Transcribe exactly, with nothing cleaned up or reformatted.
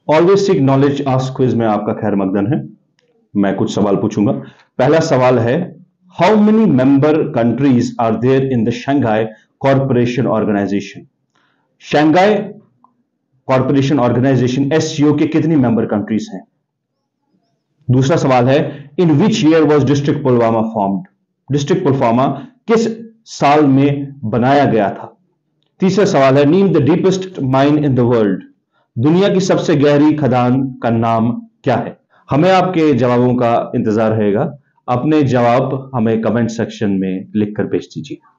Always seek knowledge ask quiz में आपका खैर मकदम है। मैं कुछ सवाल पूछूंगा। पहला सवाल है, how many member countries are there in the Shanghai corporation organisation? Shanghai corporation organisation SCO के कितनी मेंबर कंट्रीज हैं? दूसरा सवाल है, in which year was district Pulwama formed? District Pulwama किस साल में बनाया गया था? तीसरा सवाल है, name the deepest mine in the world? दुनिया की सबसे गहरी खदान का नाम क्या है? हमें आपके जवाबों का इंतजार रहेगा। अपने जवाब हमें कमेंट सेक्शन में लिखकर भेज दीजिए।